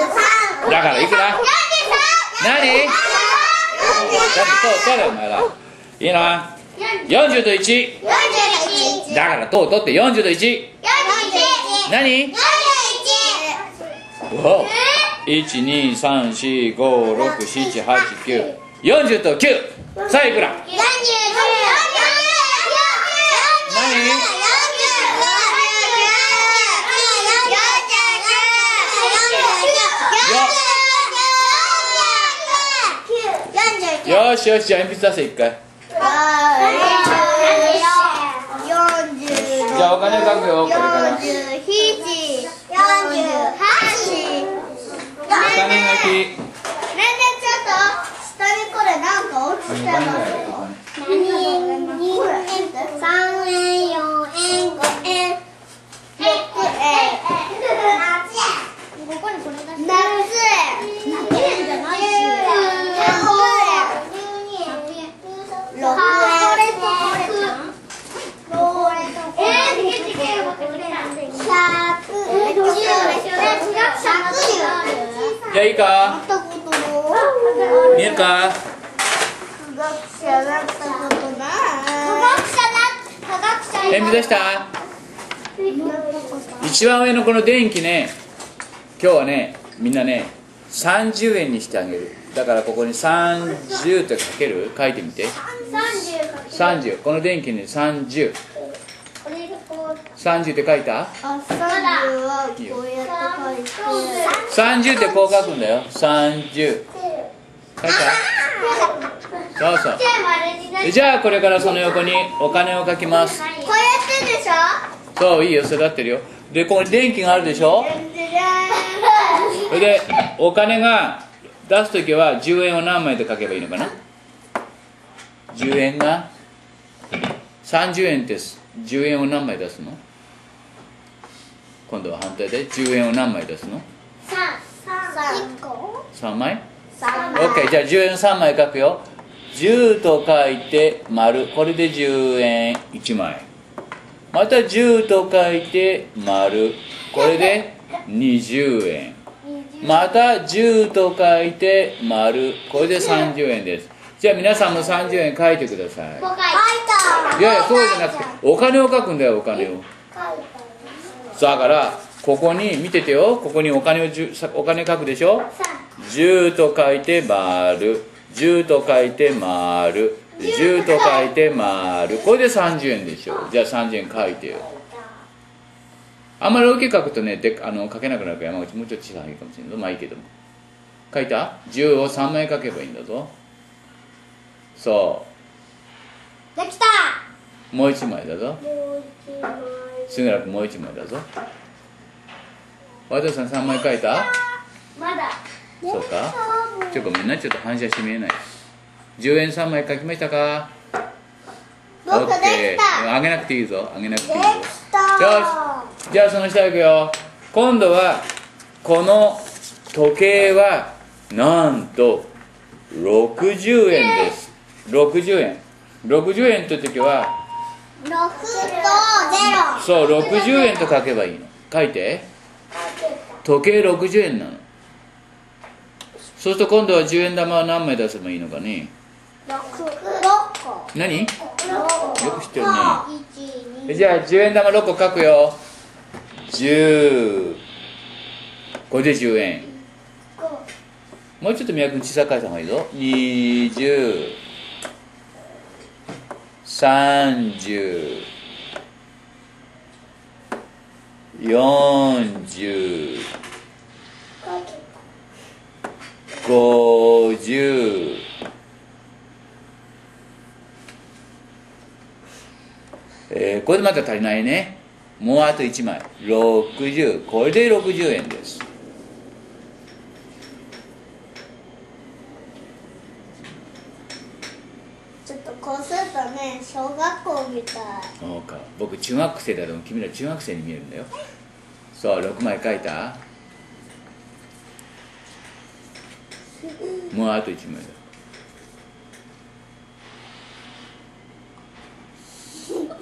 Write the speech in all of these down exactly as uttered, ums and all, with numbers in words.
だからいくら？何？だってそうだよお前ら。いいな。よんじゅうといち。だからとうとってよんじゅうといち。何？いち、に、さん、よん、ご、ろく、なな、はち、きゅう。よんじゅうときゅう。さあいくら？何？よしよし、じゃあ鉛筆出せ一回。じゃあお金書くよ、これから。お金書き。 さんえん、よんえん、ごえん、ろくえん、ここにこれ出して。ななえんじゃないし。 じゃあいいか？見えるか？鉛筆出した？一番上のこの電気ね、今日はね、みんなね、さんじゅうえんにしてあげる。だからここにさんじゅうって書ける？書いてみて。さんじゅう。この電気にさんじゅう。さんじゅうって書いた？ さんじゅうはこうやって書いて。 さんじゅうってこう書くんだよ。さんじゅう。書いた？そうそう。じゃあこれからその横にお金を書きます。 こうやってでしょ？ そう、いいよ、それだってるよ。で、ここに電気があるでしょ？それで、お金が出すときはじゅうえんを何枚で書けばいいのかな？じゅうえんがさんじゅうえんです。じゅうえんを何枚出すの？今度は反対でじゅうえんを何枚出すの？さんまい？ OK、 じゃあじゅうえんさんまい書くよ。じゅうと書いて丸、これでじゅうえんいちまい。またじゅうと書いて丸、これでにじゅうえん。またじゅうと書いて丸、これでさんじゅうえんです。じゃあ皆さんもさんじゅうえん書いてください。いやいや、そうじゃなくてお金を書くんだよ、お金を。だからここに見ててよ、ここにお金をお金書くでしょ。じゅうと書いて丸、じゅうと書いて丸、じゅうと書いて丸、これでさんじゅうえんでしょ。じゃあさんじゅうえん書いてよ。あんまり大きく書くとね、であの書けなくなるから山口もうちょっと小さいかもしれないけど、まあいいけども。書いた？ じゅう をさんまい書けばいいんだぞ。そうできた。 もういちまいだぞ。杉浦君もういちまいだぞ。和田さんさんまい書いた？ まだ。 そうか。ちょっとごめんな、ちょっと反射して見えない。じゅうえんさんまい書きましたか？ 僕できた。 あげなくていいぞ、あげなくていいぞ。 できた。 よし、じゃあその下行くよ。今度はこの時計はなんとろくじゅうえんです。ろくじゅうえん。ろくじゅうえんという時はろくとゼロ。 そう、ろくじゅうえんと書けばいいの。書いて。時計ろくじゅうえんなの。そうすると今度はじゅうえん玉は何枚出せばいいのかね。 ろくこ。 何？よく知ってるね。じゃあじゅうえん玉ろっこ書くよ。じゅう。これでじゅうえん。もうちょっと宮君小さく書いた方がいいぞ。にじゅう。さんじゅう。よんじゅう。ごじゅう。えー、これでまだ足りないね。もうあといちまい。ろくじゅう。これでろくじゅうえんです。 ちょっとこうするとね、小学校みたい。 そうか。僕中学生だと君ら中学生に見えるんだよ。そう、ろくまい書いた？もうあといちまいだ。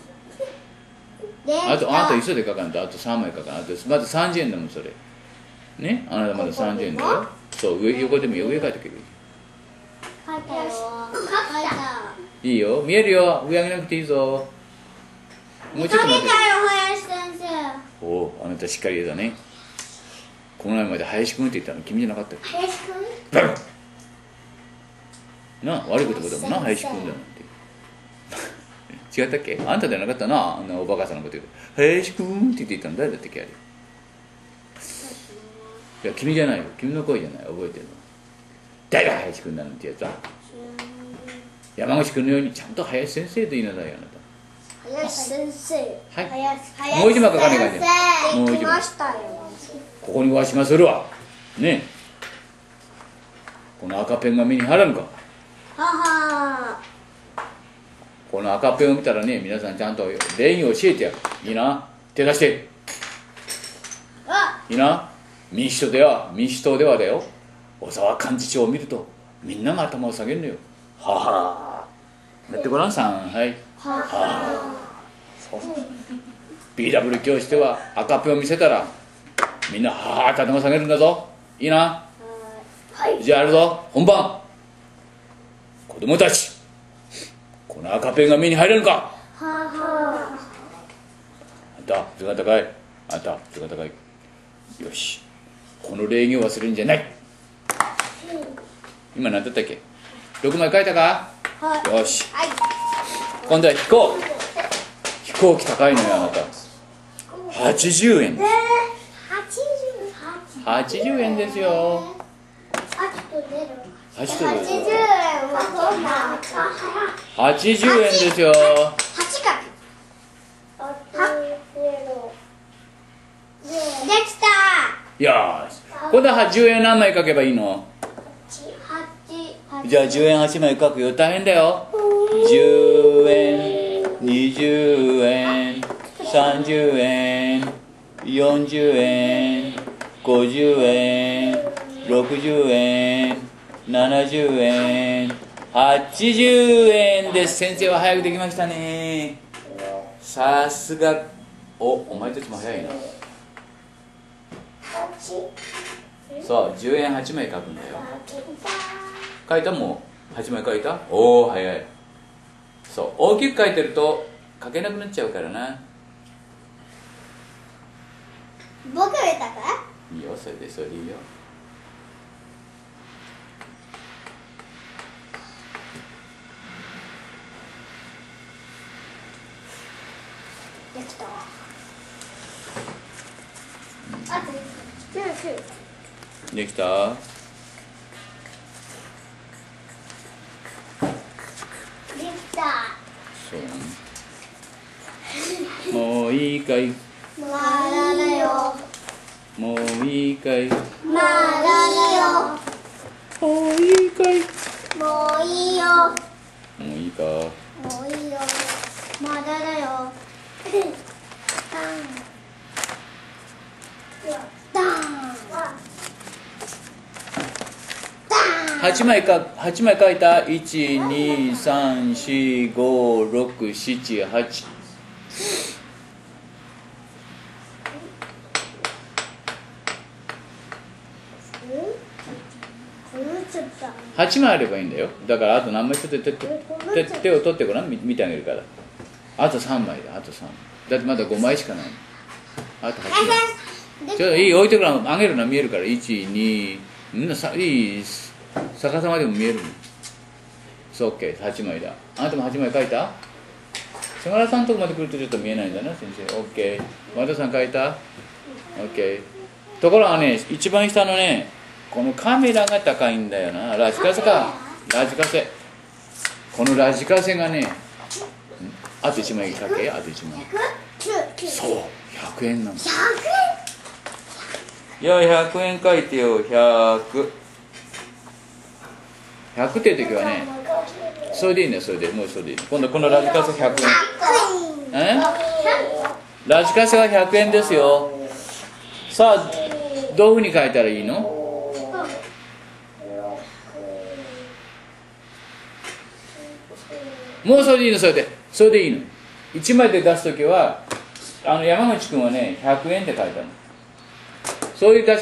あと、あと急いで書かんと、あとさんまい書かん。あとまずさんじゅうえんだもん、それ。 ね、あなたまださんじゅうえんだよ。そう、上横でもいいよ、上書いてくれる。 書いたよ。書いた。 いいよ、見えるよ、上上げなくていいぞ。もうちょっと待って。 書けたよ、林先生。 おお、あなたしっかりだね。この前まで林くんって言ったの君じゃなかったっけ？ 林くん？ バカなあ、悪いことだもんな、林くんだなんて。違ったっけ？あんたじゃなかったな、あんなおバカさんのこと言うと林くんって言ってたの誰だったっけあれ。いや、君じゃないよ、君の声じゃない、覚えてるの。誰が林くんだなんてやつは。山口くんのようにちゃんと林先生と言いなさいよ、あなた。 林先生。 はい。 林もう一枚書かなきゃいけない。もう一枚。 来ましたよ。 ここにわしがするわ。ねえ。この赤ペンが目に入らんか。 はは。 この赤ペンを見たらね、皆さんちゃんと礼儀を教えてやる。いいな。手出して。 あ。 いいな。民主党では、民主党ではだよ。小沢幹事長を見ると、みんなが頭を下げるのよ。はは。やってごらんさん。はい。はは。そう。ビーダブリュー 教師では赤ペンを見せたら、みんなはーって頭下げるんだぞ。いいな。 はい。 じゃあやるぞ。本番。子供たち、この赤ペンが目に入れるか。 はは。 あんた図が高い。あんた図が高い。よし、この礼儀を忘れるんじゃない。今何だったっけ？ろくまい書いたか？ はい。 よし、 はい。 今度は飛行飛行機高いのよ、あなた。はちじゅうえん。 えー、八十八。 はちじゅうえんですよ。 あと出る。 はちと八十円はどんな。 はちじゅうえんですよ。 八か。できた。 よし、今度はじゅうえん何枚書けばいいの？ 八。 じゃあじゅうえんはちまい書くよ。大変だよ。じゅうえん、にじゅうえん、さんじゅうえん、よんじゅうえん、ごじゅうえん、ろくじゅうえん、ななじゅうえん、はちじゅうえんです。先生は早くできましたね。さすが。お、お前たちも早いな。そう、じゅうえんはちまい書くんだよ。書いた？もうはちまい書いた？おお、早い。そう、大きく書いてると書けなくなっちゃうからな。 僕が言ったかいいよ、それでそれでいいよ。 できた。あと九九。 できた？ できた。 そう。もういいかい？ まだだよ。 もういいかい？ まだだよ。 もういいかい？ もういいよ。 もういいか。 もういいよ。まだだよ。ダン。 はちまいか、はちまい書いた？いち、に、さん、し、ご、ろく、なな、はち。はちまいあればいいんだよ。だからあと何枚ちょっと手手手を取ってごらん、見見てあげるから。あとさんまいだ、あとさんまい。だってまだごまいしかない。あとはちまい。ちょっといい、置いてごらん、あげるのは見えるから。いち、に、みんなさ、いい、逆さまでも見える。そう、OK、はちまいだ。あなたもはちまい書いた？菅原さんのとこまで来るとちょっと見えないんだな、先生。OK。和田さん書いた？ OK。ところがね、一番下のね、このカメラが高いんだよな。ラジカセか。ラジカセ。このラジカセがね、あといちまい書け、あといちまい。そう、ひゃくえんなの。 ひゃいや、ひゃくえん書いてよ、ひゃく。ひゃくっていう時はね、それでいいんだよ、それで。もうそれでいい。今度このラジカセひゃくえん。え？ラジカセはひゃくえんですよ。さあ、どういうふうに書いたらいいの？もうそれでいいの、それで。それでいいの。いちまいで出すときは、あの山口君はね、ひゃくえんって書いたの。そういう出し